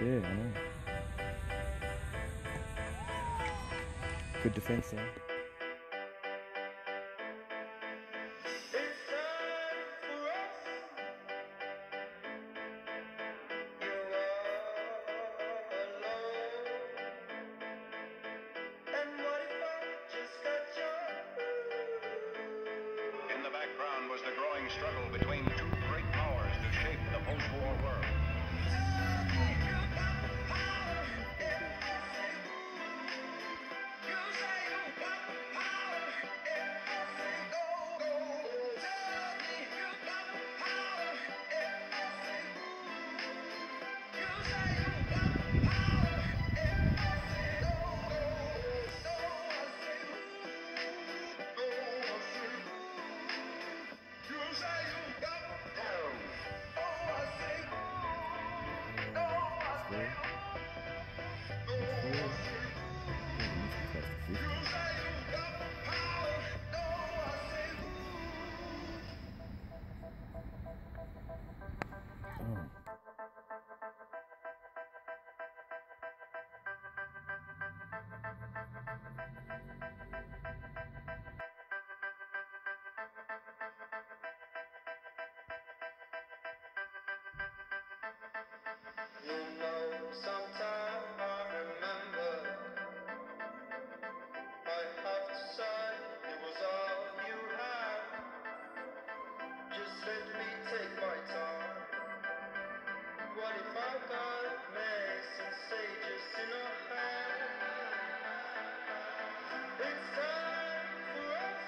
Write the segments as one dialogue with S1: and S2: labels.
S1: Yeah, I know. Good defence there.
S2: In the background was the growing struggle between two great powers to shape the post-war world.
S3: Sometimes I remember I have to say it was all you had. Just let me take my time. What if I got mess and sages in our hand? It's time for us.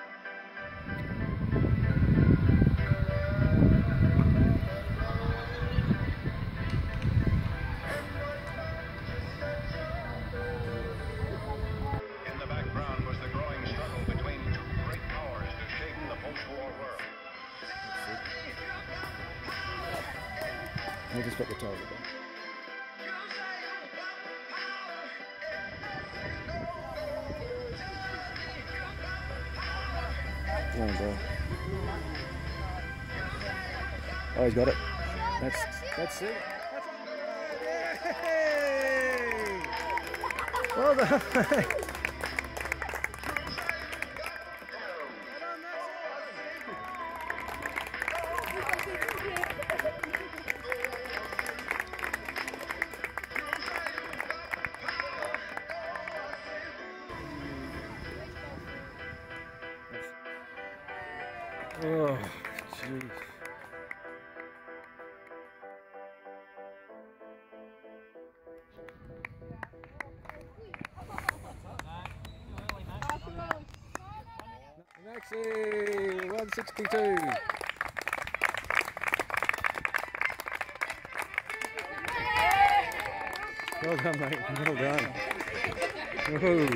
S2: In the background was the growing struggle between two great powers to shape the post-war world.
S1: We'll just put the target back. Come on, bro. Oh, he's got it. That's it. Yay! Well done. Oh, jeez. Maxi, 162. Well done, mate. Well done. Woohoo.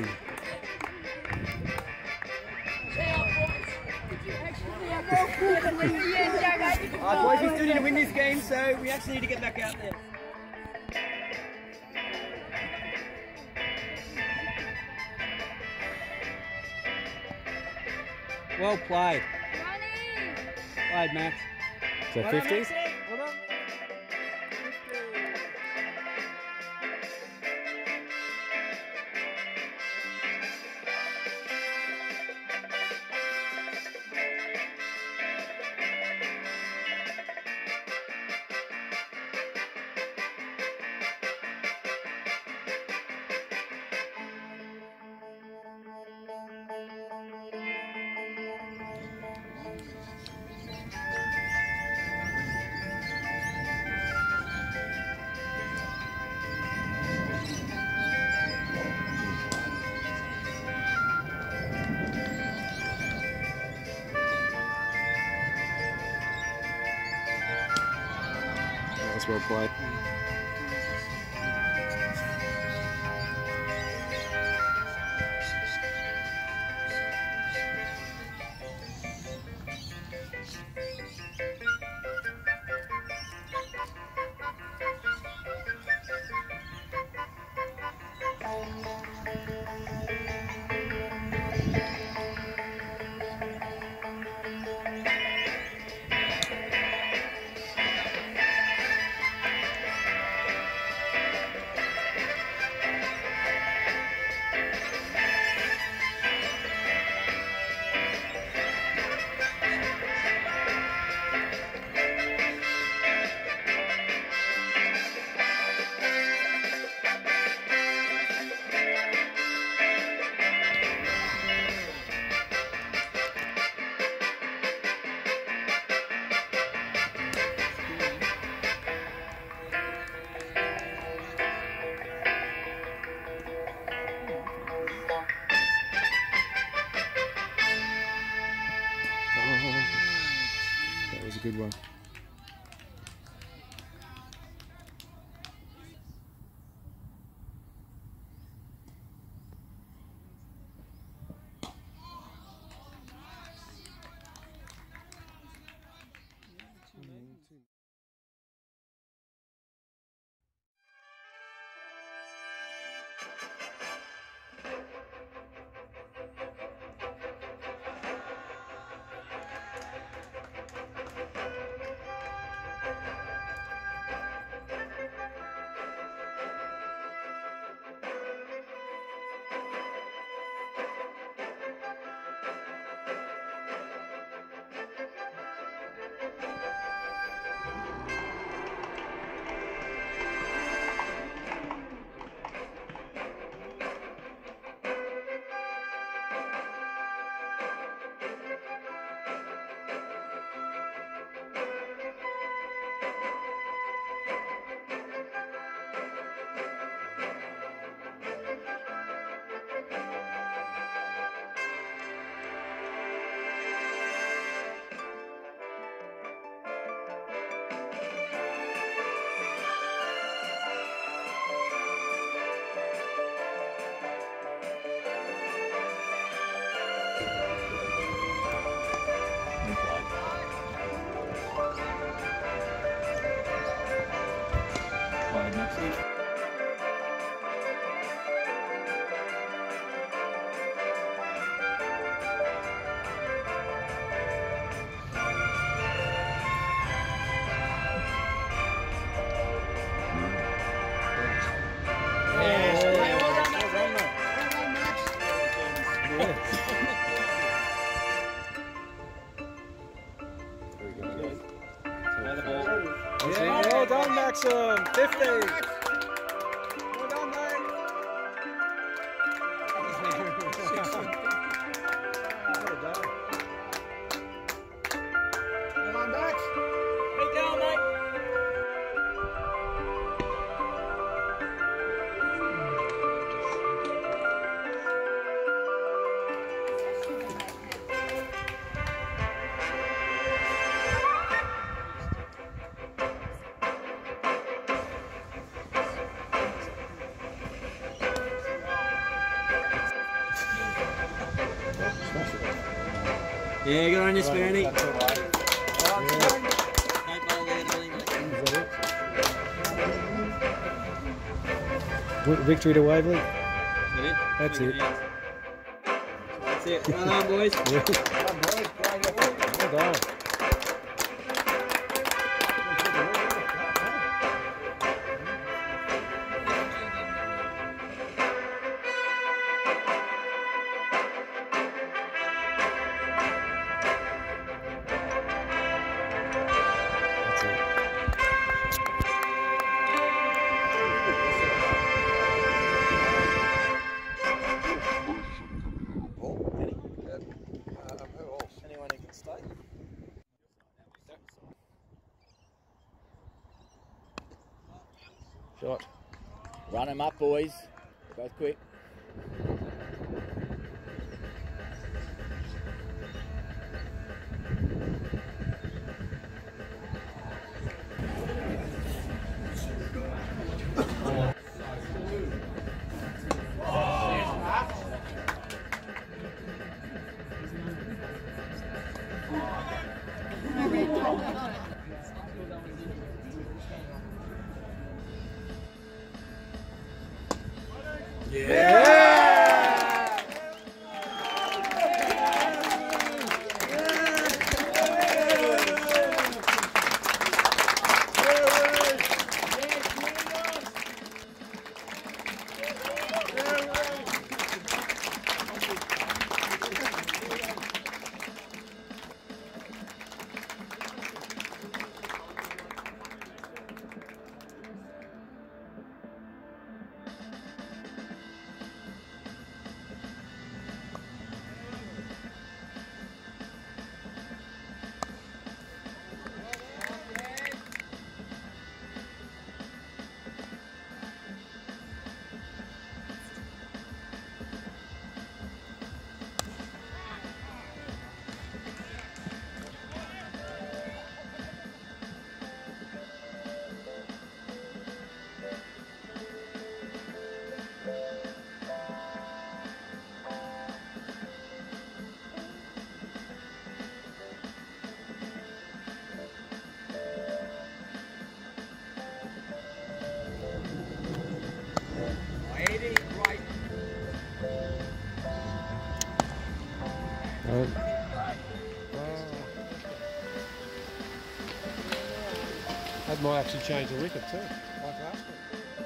S4: Boys, we still need to win this game, so we actually need to get back out there. Well played. Played, Max.
S1: So 50s?
S4: Well done.
S1: That's well played. good one. Yeah, well done, Maxim. 50. Well done, mate. Well done.
S4: Come on, Max. Keep going, mate. Yeah, good on you, Spanny.
S1: Victory to Waverley.
S4: That's
S1: it.
S4: That's it. Well done, boys.
S1: Well done.
S4: Anyone who can stay.
S1: Shot.
S5: Run them up, boys. Both quick.
S1: Oh. That might actually change the wicket too, like last week.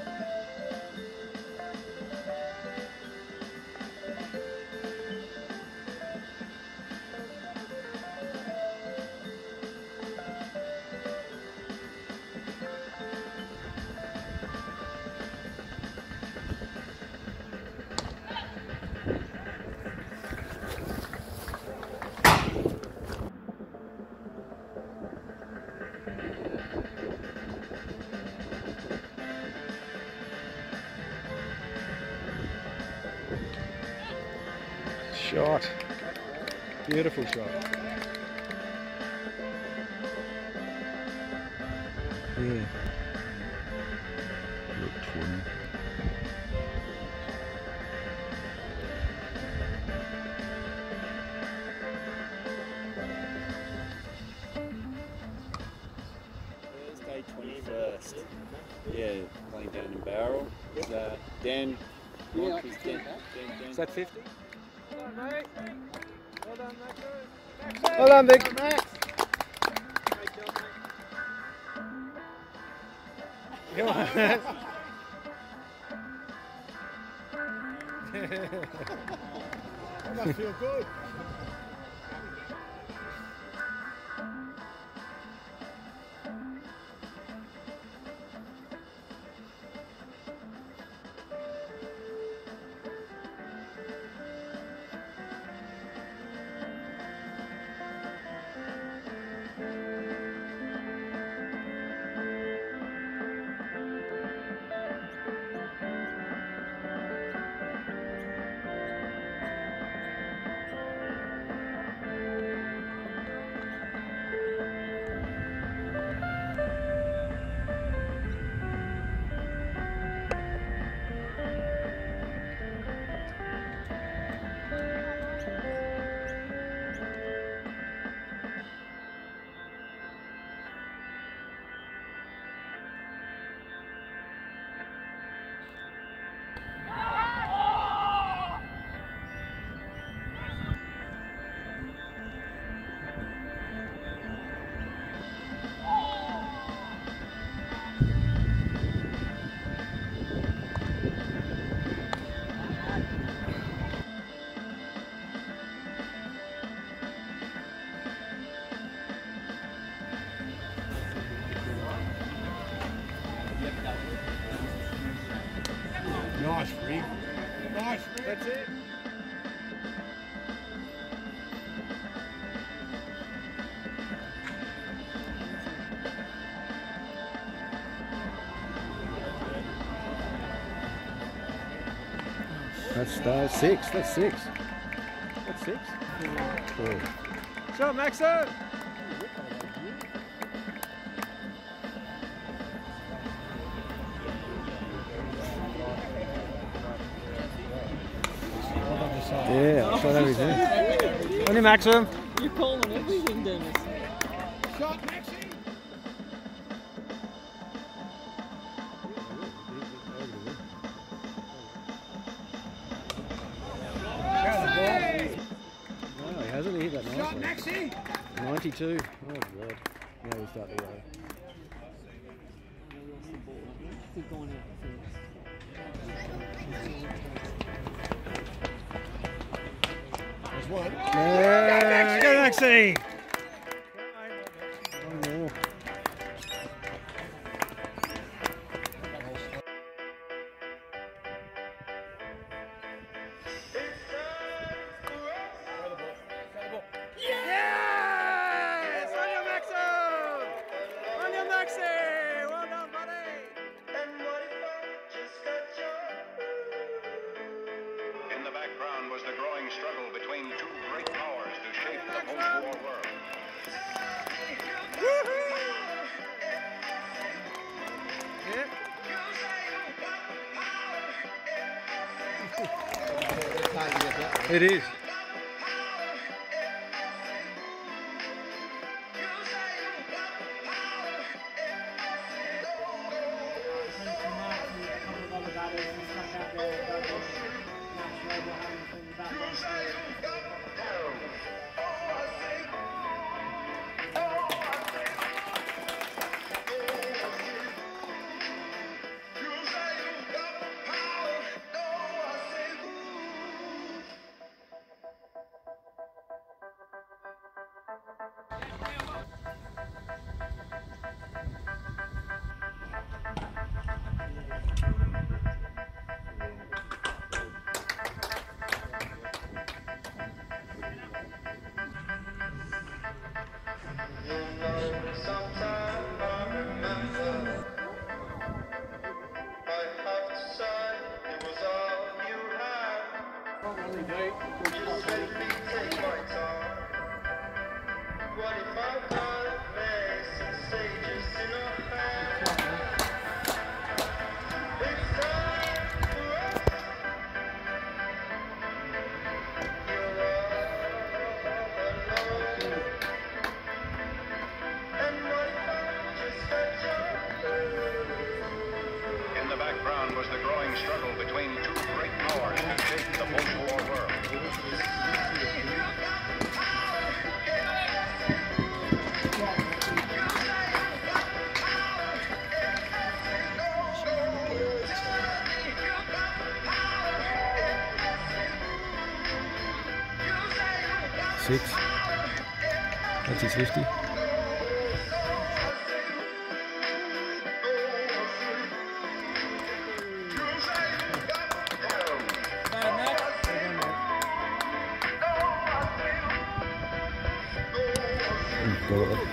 S1: Shot. Beautiful shot. Yeah.
S5: Thursday 21st. Yeah, playing down in Barrel. Dan.
S4: Yeah,
S5: Dan.
S1: Is that 50?
S4: Well done, mate. Well done, Max.
S1: Well done, Vic.
S4: Max. Great job, mate.
S1: Come on. That must feel good. Nice rig. Nice rig. That's it. That's six. That's six. That's six. Four.
S4: Shot, Maxo.
S1: Yeah, I'll shot everything.
S4: On you, Maxo.
S6: You're calling everything, Dennis.
S1: Shot, Maxie. No, he hasn't. He hit that nicely. Shot, Maxie. 92. Oh, God. Now we start to yellow.
S6: Keep going out first.
S1: There's one. Yeah, go Maxie. One more.
S4: Yes! On you, Maxo. On you, Maxi. Well done, buddy.
S3: And what if I just got you?
S2: In the background was the growing struggle between two great powers to shape the post-war world.
S1: It is.
S3: You say you got power. Just let me take my time. What if I got messy stages in our hands? It's time for us. You're all alone. And what if I just got you?
S2: In the background was the growing struggle between two great powers to shape the post-war world.
S1: Six. That's his 50. Got it.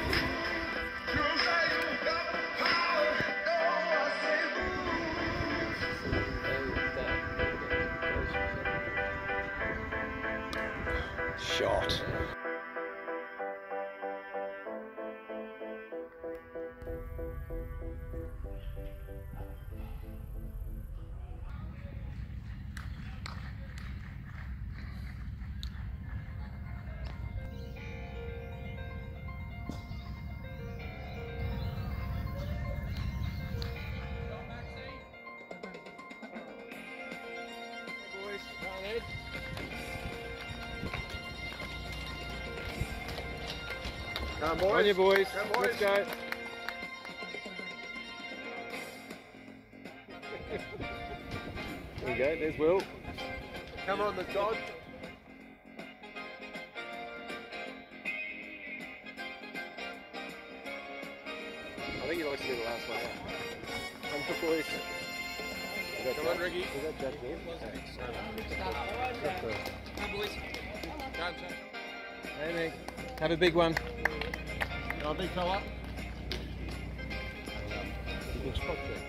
S1: Shot.
S4: Come on, boys.
S1: On you boys.
S4: Come, boys.
S1: Let's go. There you go, there's Will.
S4: Come on, the dog.
S1: I think he likes to be the last one out. Come on, boys.
S4: Come on, Ricky.
S1: Is that Jack there?
S4: Come on, boys. Come.
S1: Hey, Nick. Have a big one.
S4: Got a big fella.
S1: You can spot Jack.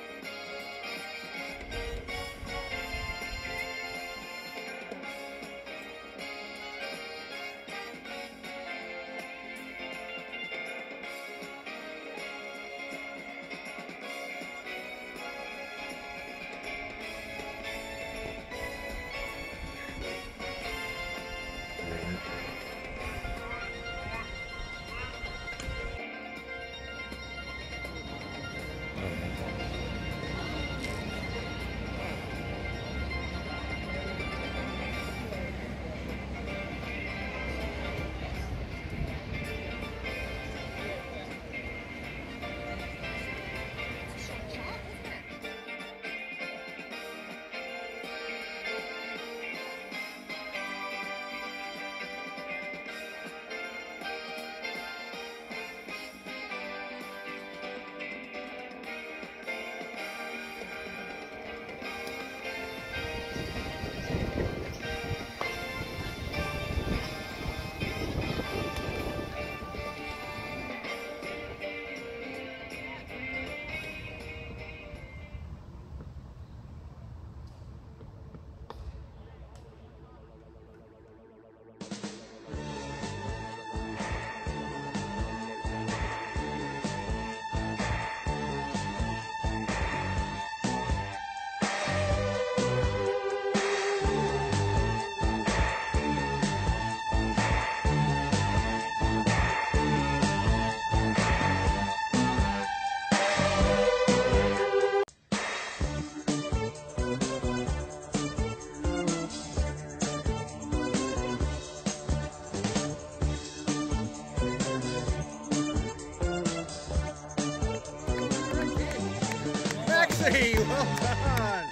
S4: Maxie, well done.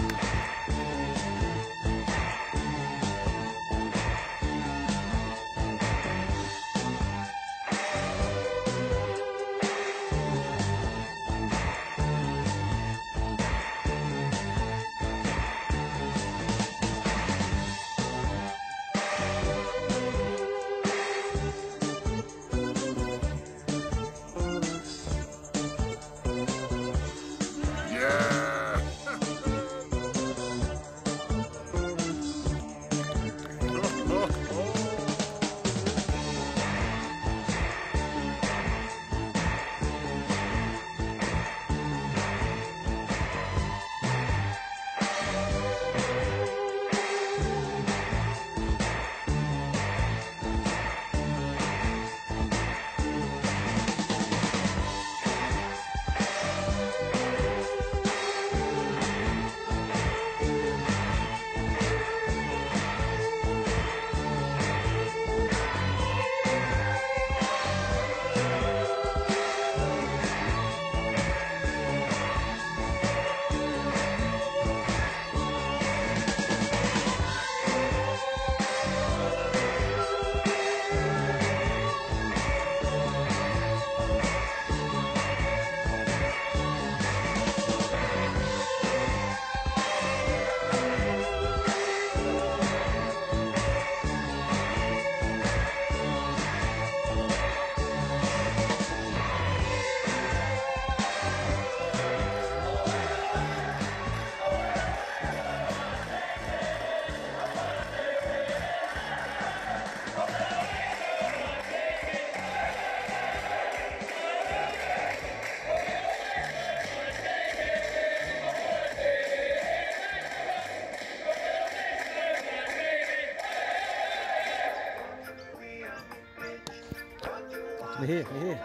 S1: Here, here.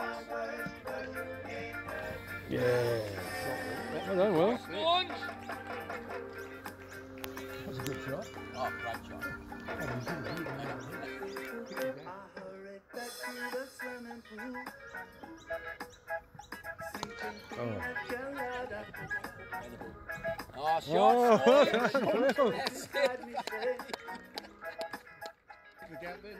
S1: Yeah. Well done, Will.
S7: That's a good shot.
S5: Oh, great shot.
S1: Oh.
S5: Oh, shot.
S1: Oh, that's Will.
S5: That's it.
S7: The gap there.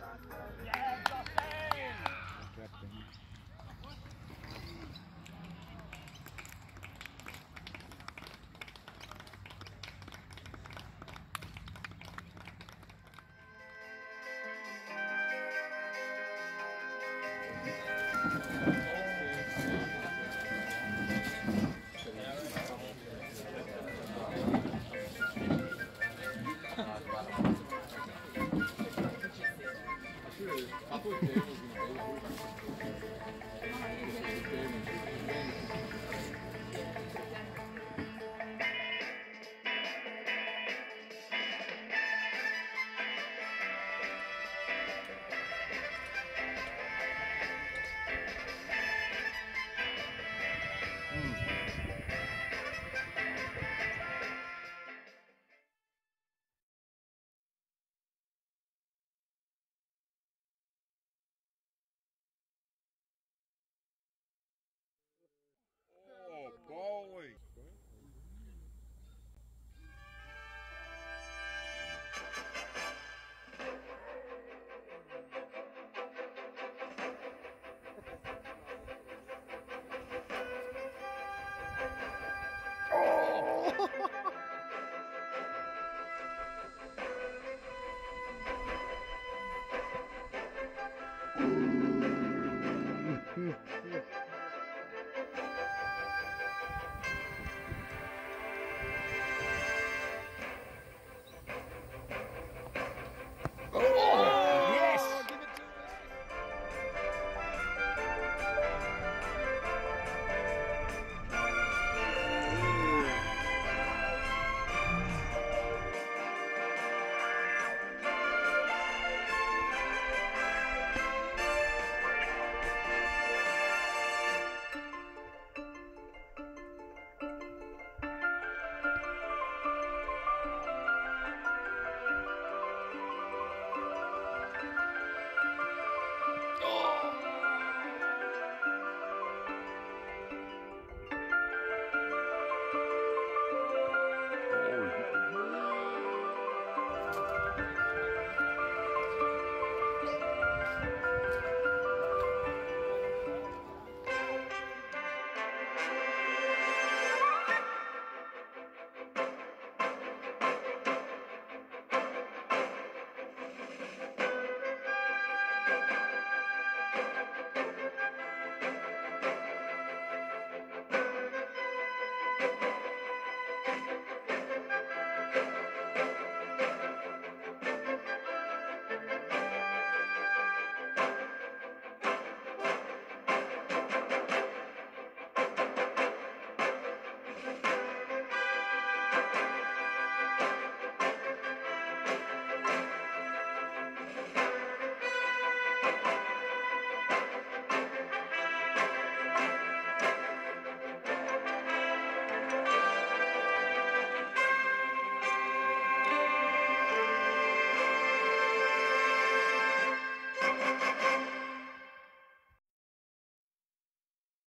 S2: Oh, golly.